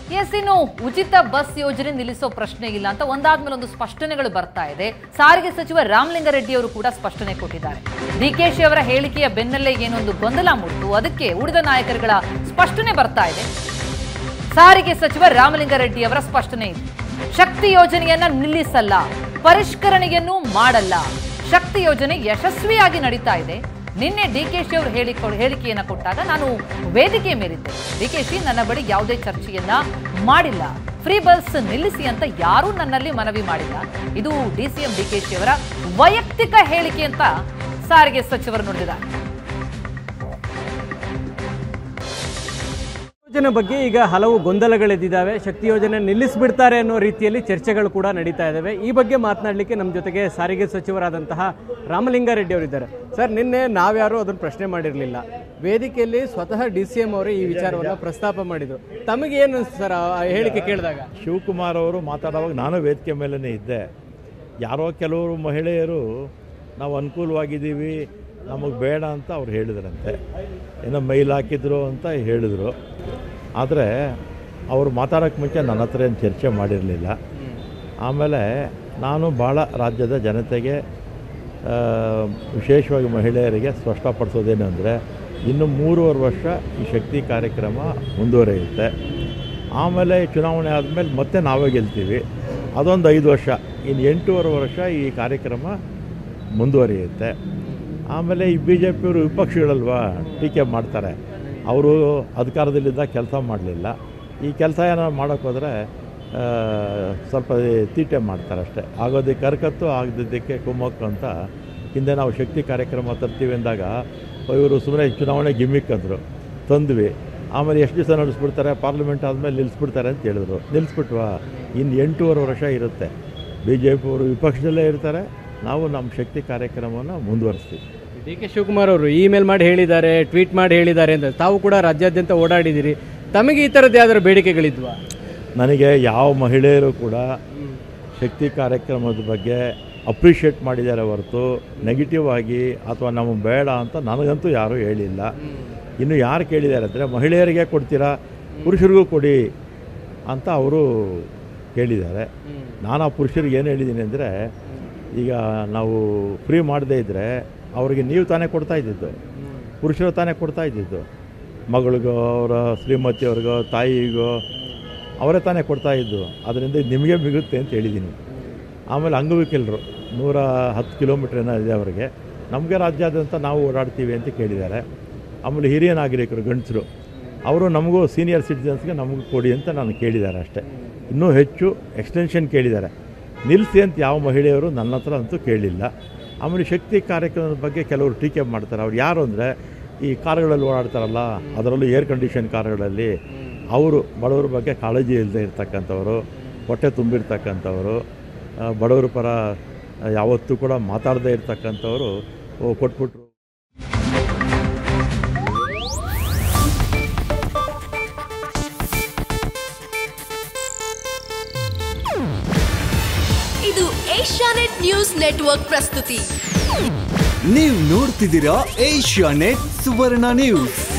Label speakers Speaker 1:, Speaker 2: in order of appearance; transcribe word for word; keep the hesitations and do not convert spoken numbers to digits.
Speaker 1: S ಇನ್ನು ಉಚಿತ bus ಯೋಜನೆ ನಿಲ್ಲಿಸೋ ಪ್ರಶ್ನೆ ಇಲ್ಲ ಅಂತ ಒಂದಾದ್ಮೇಲೆ ಒಂದು ಸ್ಪಷ್ಟನೆಗಳು ಬರ್ತಾ ಇದೆ. ಸಾರಿಗೆ ಸಚಿವ ರಾಮಲಿಂಗ ರೆಡ್ಡಿ ಅವರು ಕೂಡ ಸ್ಪಷ್ಟನೆ ಕೊಟ್ಟಿದ್ದಾರೆ. ಡಿಕೆಶಿ ಅವರ ಹೇಳಿಕೆಯ ಬೆನ್ನಲ್ಲೇ ಏನೊಂದು ಗೊಂದಲ ಮೂಡಿತು, ಅದಕ್ಕೆ ಉಳಿದ ನಾಯಕರುಗಳ ಸ್ಪಷ್ಟನೆ ಬರ್ತಾ ಇದೆ. ಸಾರಿಗೆ ಸಚಿವ ರಾಮಲಿಂಗ ರೆಡ್ಡಿ ಅವರ ಸ್ಪಷ್ಟನೆ ಇದೆ. ಶಕ್ತಿ ಯೋಜನೆಯನ್ನ ನಿಲ್ಲಿಸಲ್ಲ, ಪರಿಷ್ಕರಣೆಯನ್ನು ಮಾಡಲ್ಲ. ಶಕ್ತಿ ಯೋಜನೆ ಯಶಸ್ವಿಯಾಗಿ ನಡೀತಾ ಇದೆ. ನಿನ್ನೆ ಡಿಕೆಶಿ ಅವರು ಹೇಳಿ ಹೇಳಿಕೆಯನ್ನ ಕೊಟ್ಟಾಗ ನಾನು ವೇದಿಕೆ ಮೇಲಿದ್ದೆ. ಡಿಕೆಶಿ ನನ್ನ ಬಳಿ ಯಾವುದೇ ಚರ್ಚೆಯನ್ನ ಮಾಡಿಲ್ಲ, ಫ್ರೀ ಬಸ್ ನಿಲ್ಲಿಸಿ ಅಂತ ಯಾರೂ ನನ್ನಲ್ಲಿ ಮನವಿ ಮಾಡಿಲ್ಲ. ಇದು ಡಿಸಿಎಂ ಡಿಕೆಶಿ ಅವರ ವೈಯಕ್ತಿಕ ಹೇಳಿಕೆ ಅಂತ ಸಾರಿಗೆ ಸಚಿವರು ನುಡಿದಿದ್ದಾರೆ.
Speaker 2: ಯೋಜನೆ ಬಗ್ಗೆ ಈಗ ಹಲವು ಗೊಂದಲಗಳೆದ್ದಿದ್ದಾವೆ. ಶಕ್ತಿ ಯೋಜನೆ ನಿಲ್ಲಿಸಿಬಿಡ್ತಾರೆ ಅನ್ನೋ ರೀತಿಯಲ್ಲಿ ಚರ್ಚೆಗಳು ಕೂಡ ನಡೀತಾ ಇದ್ದಾವೆ. ಈ ಬಗ್ಗೆ ಮಾತನಾಡಲಿಕ್ಕೆ ನಮ್ಮ ಜೊತೆಗೆ ಸಾರಿಗೆ ಸಚಿವರಾದಂತಹ ರಾಮಲಿಂಗ ರೆಡ್ಡಿ ಅವರಿದ್ದಾರೆ. ಸರ್, ನಿನ್ನೆ ನಾವ್ಯಾರು ಅದನ್ನು ಪ್ರಶ್ನೆ ಮಾಡಿರಲಿಲ್ಲ. ವೇದಿಕೆಯಲ್ಲಿ ಸ್ವತಃ ಡಿ ಸಿ ಎಂ ಅವರು ಈ ವಿಚಾರವನ್ನು ಪ್ರಸ್ತಾಪ ಮಾಡಿದರು. ತಮಗೆ ಏನು ಅನಿಸ್ತು ಸರ್ ಆ ಹೇಳಿಕೆ ಕೇಳಿದಾಗ?
Speaker 3: ಶಿವಕುಮಾರ್ ಅವರು ಮಾತಾಡುವಾಗ ನಾನು ವೇದಿಕೆ ಮೇಲೇ ಇದ್ದೆ. ಯಾರೋ ಕೆಲವರು ಮಹಿಳೆಯರು ನಾವು ಅನುಕೂಲವಾಗಿದ್ದೀವಿ, ನಮಗೆ ಬೇಡ ಅಂತ ಅವ್ರು ಹೇಳಿದ್ರಂತೆ, ಏನೋ ಮೈಲ್ ಹಾಕಿದ್ರು ಅಂತ ಹೇಳಿದರು. ಆದರೆ ಅವರು ಮಾತಾಡೋಕ್ಕೆ ಮುಂಚೆ ನನ್ನ ಹತ್ರ ಏನು ಚರ್ಚೆ ಮಾಡಿರಲಿಲ್ಲ. ಆಮೇಲೆ ನಾನು ಭಾಳ ರಾಜ್ಯದ ಜನತೆಗೆ, ವಿಶೇಷವಾಗಿ ಮಹಿಳೆಯರಿಗೆ ಸ್ಪಷ್ಟಪಡಿಸೋದೇನು ಅಂದರೆ, ಇನ್ನು ಮೂರುವರೆ ವರ್ಷ ಈ ಶಕ್ತಿ ಕಾರ್ಯಕ್ರಮ ಮುಂದುವರಿಯುತ್ತೆ. ಆಮೇಲೆ ಚುನಾವಣೆ ಆದಮೇಲೆ ಮತ್ತೆ ನಾವೇ ಗೆಲ್ತೀವಿ. ಅದೊಂದು ಐದು ವರ್ಷ, ಇನ್ನು ಎಂಟೂವರೆ ವರ್ಷ ಈ ಕಾರ್ಯಕ್ರಮ ಮುಂದುವರಿಯುತ್ತೆ. ಆಮೇಲೆ ಈ ಬಿ ಜೆ ಪಿಯವರು ವಿಪಕ್ಷಗಳಲ್ವಾ, ಟೀಕೆ ಮಾಡ್ತಾರೆ. ಅವರು ಅಧಿಕಾರದಲ್ಲಿದ್ದಾಗ ಕೆಲಸ ಮಾಡಲಿಲ್ಲ, ಈ ಕೆಲಸ ಏನಾದ್ರು ಮಾಡೋಕ್ಕೋದ್ರೆ ಸ್ವಲ್ಪ ತೀಟೆ ಮಾಡ್ತಾರೆ ಅಷ್ಟೇ. ಆಗೋದಕ್ಕೆ ಕರ್ಕತ್ತು, ಆಗದಿದ್ದಕ್ಕೆ ಕುಮ್ಮಕ್ಕು ಅಂತ ಹಿಂದೆ ನಾವು ಶಕ್ತಿ ಕಾರ್ಯಕ್ರಮ ತರ್ತೀವಿ ಅಂದಾಗ ಇವರು ಸುಮ್ಮನೆ ಚುನಾವಣೆ ಗಿಮ್ಮಿಕ್ ಅಂದರು, ತಂದ್ವಿ. ಆಮೇಲೆ ಎಷ್ಟು ದಿವಸ ನಡೆಸ್ಬಿಡ್ತಾರೆ, ಪಾರ್ಲಿಮೆಂಟ್ ಆದಮೇಲೆ ನಿಲ್ಲಿಸ್ಬಿಡ್ತಾರೆ ಅಂತ ಹೇಳಿದ್ರು. ನಿಲ್ಲಿಸ್ಬಿಟ್ವಾ? ಇನ್ನು ಎಂಟೂವರೆ ವರ್ಷ ಇರುತ್ತೆ. ಬಿ ಜೆ ಪಿಯವರು ವಿಪಕ್ಷದಲ್ಲೇ ಇರ್ತಾರೆ, ನಾವು ನಮ್ಮ ಶಕ್ತಿ ಕಾರ್ಯಕ್ರಮವನ್ನು ಮುಂದುವರಿಸ್ತೀವಿ.
Speaker 2: ಡಿ ಕೆ ಶಿವಕುಮಾರ್ ಅವರು ಇಮೇಲ್ ಮಾಡಿ ಹೇಳಿದ್ದಾರೆ, ಟ್ವೀಟ್ ಮಾಡಿ ಹೇಳಿದ್ದಾರೆ ಅಂತ. ತಾವು ಕೂಡ ರಾಜ್ಯಾದ್ಯಂತ ಓಡಾಡಿದ್ದೀರಿ. ತಮಗೆ ಈ ಥರದ್ದು ಯಾವ್ದಾದ್ರು ಬೇಡಿಕೆಗಳಿದ್ವಾ?
Speaker 3: ನನಗೆ ಯಾವ ಮಹಿಳೆಯರು ಕೂಡ ಶಕ್ತಿ ಕಾರ್ಯಕ್ರಮದ ಬಗ್ಗೆ ಅಪ್ರಿಷಿಯೇಟ್ ಮಾಡಿದ್ದಾರೆ ಹೊರತು ನೆಗೆಟಿವ್ ಆಗಿ ಅಥವಾ ನಮಗೆ ಬೇಡ ಅಂತ ನನಗಂತೂ ಯಾರೂ ಹೇಳಿಲ್ಲ. ಇನ್ನು ಯಾರು ಕೇಳಿದ್ದಾರೆ ಅಂದರೆ, ಮಹಿಳೆಯರಿಗೆ ಕೊಡ್ತೀರಾ, ಪುರುಷರಿಗೂ ಕೊಡಿ ಅಂತ ಅವರು ಕೇಳಿದ್ದಾರೆ. ನಾನು ಆ ಪುರುಷರಿಗೆ ಏನು ಹೇಳಿದ್ದೀನಿ ಅಂದರೆ, ಈಗ ನಾವು ಫ್ರೀ ಮಾಡದೇ ಇದ್ದರೆ ಅವರಿಗೆ ನೀವು ತಾನೇ ಕೊಡ್ತಾ ಇದ್ದಿದ್ದು, ಪುರುಷರು ತಾನೇ ಕೊಡ್ತಾ ಇದ್ದಿದ್ದು. ಮಗಳಿಗೋ, ಅವರ ಶ್ರೀಮತಿಯವ್ರಿಗೋ, ತಾಯಿಗೋ ಅವರೇ ತಾನೇ ಕೊಡ್ತಾ ಇದ್ದು. ಅದರಿಂದ ನಿಮಗೆ ಮಿಗುತ್ತೆ ಅಂತ ಹೇಳಿದ್ದೀನಿ. ಆಮೇಲೆ ಅಂಗವಿಕಲರು ನೂರ ಹತ್ತು ಕಿಲೋಮೀಟ್ರ್ ಏನೋ ಇದೆ ಅವರಿಗೆ, ನಮಗೆ ರಾಜ್ಯಾದ್ಯಂತ ನಾವು ಓಡಾಡ್ತೀವಿ ಅಂತ ಕೇಳಿದ್ದಾರೆ. ಆಮೇಲೆ ಹಿರಿಯ ನಾಗರಿಕರು ಗಂಡಸರು ಅವರು ನಮಗೂ ಸೀನಿಯರ್ ಸಿಟಿಜನ್ಸ್ಗೆ ನಮಗೂ ಕೊಡಿ ಅಂತ ನಾನು ಕೇಳಿದ್ದಾರೆ ಅಷ್ಟೇ. ಇನ್ನೂ ಹೆಚ್ಚು ಎಕ್ಸ್ಟೆನ್ಷನ್ ಕೇಳಿದ್ದಾರೆ. ನಿಲ್ಲಿಸಿ ಅಂತ ಯಾವ ಮಹಿಳೆಯರು ನನ್ನ ಹತ್ರ ಅಂತೂ ಕೇಳಿಲ್ಲ. ಆಮೇಲೆ ಶಕ್ತಿ ಕಾರ್ಯಕ್ರಮದ ಬಗ್ಗೆ ಕೆಲವರು ಟೀಕೆ ಮಾಡ್ತಾರೆ. ಅವ್ರು ಯಾರು ಅಂದರೆ, ಈ ಕಾರುಗಳಲ್ಲಿ ಓಡಾಡ್ತಾರಲ್ಲ, ಅದರಲ್ಲೂ ಏರ್ ಕಂಡೀಷನ್ ಕಾರುಗಳಲ್ಲಿ ಅವರು ಬಡವರ ಬಗ್ಗೆ ಕಾಳಜಿ ಇಲ್ಲದೆ ಇರ್ತಕ್ಕಂಥವ್ರು, ಹೊಟ್ಟೆ ತುಂಬಿರ್ತಕ್ಕಂಥವ್ರು, ಬಡವರ ಪರ ಯಾವತ್ತೂ ಕೂಡ ಮಾತಾಡದೇ ಇರ್ತಕ್ಕಂಥವ್ರು ಕೊಟ್ಬಿಟ್ರು.
Speaker 4: ಇದು ಏಷ್ಯಾನೆಟ್ ನ್ಯೂಸ್ ನೆಟ್ವರ್ಕ್ ಪ್ರಸ್ತುತಿ.
Speaker 5: ನೀವು ನೋಡ್ತಿದ್ದೀರಾ ಏಷ್ಯಾನೆಟ್ ಸುವರ್ಣ ನ್ಯೂಸ್.